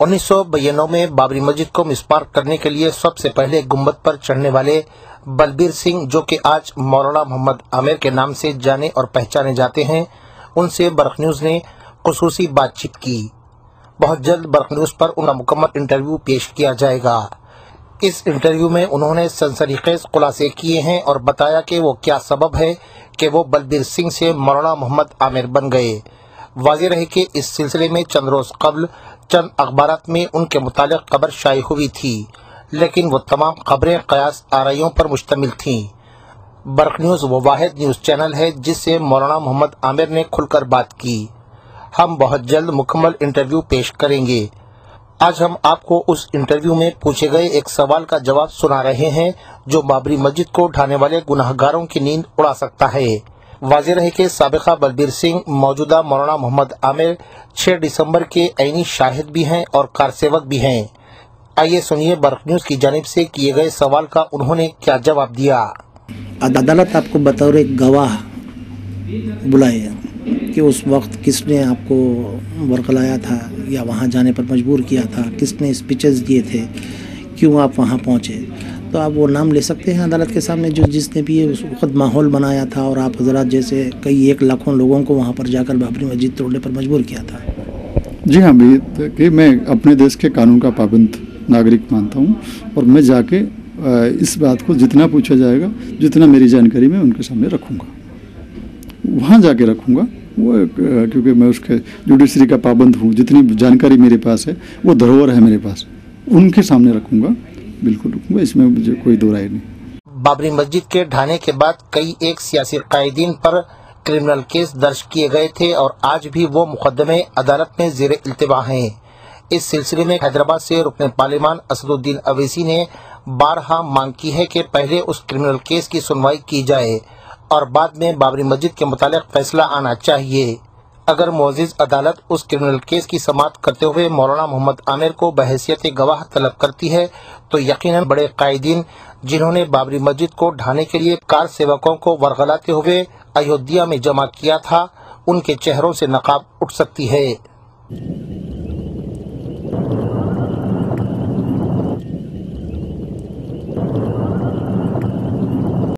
1992 में बाबरी मस्जिद को मिसमार करने के लिए सबसे पहले गुंबद पर चढ़ने वाले बलबीर सिंह, जो कि आज मौलाना मोहम्मद आमिर के नाम से जाने और पहचाने जाते हैं, उनसे बर्क न्यूज़ ने खुसूसी बातचीत की। बहुत जल्द बर्क न्यूज़ पर उनका मुकम्मल इंटरव्यू पेश किया जाएगा। इस इंटरव्यू में उन्होंने सनसनीखेज खुलासे किए हैं और बताया कि वो क्या सबब है कि वो बलबीर सिंह से मौलाना मोहम्मद आमिर बन गए। वाज़ेह रहे कि इस सिलसिले में चंद रोज़ कबल चंद अखबारात में उनके मुतालिक खबर शाये हुई थी, लेकिन वो तमाम खबरें कयास आराइयों पर मुश्तमिल थीं। बर्क न्यूज़ वो वाहिद न्यूज़ चैनल है जिससे मौलाना मोहम्मद आमिर ने खुलकर बात की। हम बहुत जल्द मुकम्मल इंटरव्यू पेश करेंगे। आज हम आपको उस इंटरव्यू में पूछे गए एक सवाल का जवाब सुना रहे हैं जो बाबरी मस्जिद को ढाने वाले गुनाहगारों की नींद उड़ा सकता है। वाज़ेह रहे कि साबिक़ा बलबीर सिंह मौजूदा मौलाना मोहम्मद आमिर 6 दिसंबर के ऐनी शाहिद भी हैं और कारसेवक भी हैं। आइए सुनिए बर्क न्यूज़ की जानिब से किए गए सवाल का उन्होंने क्या जवाब दिया। अदालत आपको बतौर एक गवाह बुलाए कि उस वक्त किसने आपको बरकलाया था या वहाँ जाने पर मजबूर किया था, किसने स्पीचेस दिए थे, क्यों आप वहाँ पहुँचे, तो आप वो नाम ले सकते हैं अदालत के सामने जो जिसने भी उस वक्त माहौल बनाया था और आप हजरात जैसे कई 1 लाखों लोगों को वहाँ पर जाकर बाबरी मस्जिद तोड़ने पर मजबूर किया था। जी हाँ भाई, कि मैं अपने देश के कानून का पाबंद नागरिक मानता हूँ और मैं जाके इस बात को जितना पूछा जाएगा, जितना मेरी जानकारी में उनके सामने रखूँगा, वहाँ जाके रखूँगा वो, क्योंकि मैं उसके जुडिशरी का पाबंद हूँ। जितनी जानकारी मेरे पास है वो धरोहर है मेरे पास, उनके सामने रखूँगा, बिल्कुल रखूँगा, इसमें मुझे कोई दो राय नहीं। बाबरी मस्जिद के ढाने के बाद कई एक सियासी कायदीन पर क्रिमिनल केस दर्ज किए गए थे और आज भी वो मुकदमे अदालत में ज़ेर इल्तिवा हैं। इस सिलसिले में हैदराबाद से रुकने पार्लिमान असदुद्दीन अवैसी ने बारहा मांग की है कि पहले उस क्रिमिनल केस की सुनवाई की जाए और बाद में बाबरी मस्जिद के मुतालिक फैसला आना चाहिए। अगर मुअज़्ज़िज़ अदालत उस क्रिमिनल केस की समाअत करते हुए मौलाना मोहम्मद आमिर को बहैसियत गवाह तलब करती है तो यकीनन बड़े कायदीन जिन्होंने बाबरी मस्जिद को ढाने के लिए कार सेवकों को वरगलाते हुए अयोध्या में जमा किया था, उनके चेहरों से नकाब उठ सकती है।